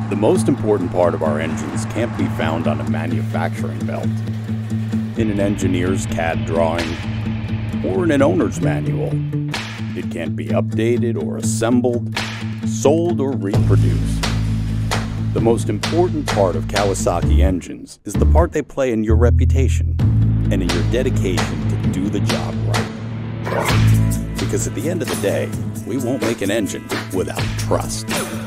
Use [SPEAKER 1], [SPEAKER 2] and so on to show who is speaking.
[SPEAKER 1] The most important part of our engines can't be found on a manufacturing belt, in an engineer's CAD drawing, or in an owner's manual. It can't be updated or assembled, sold or reproduced. The most important part of Kawasaki engines is the part they play in your reputation and in your dedication to do the job right. Because at the end of the day, we won't make an engine without trust.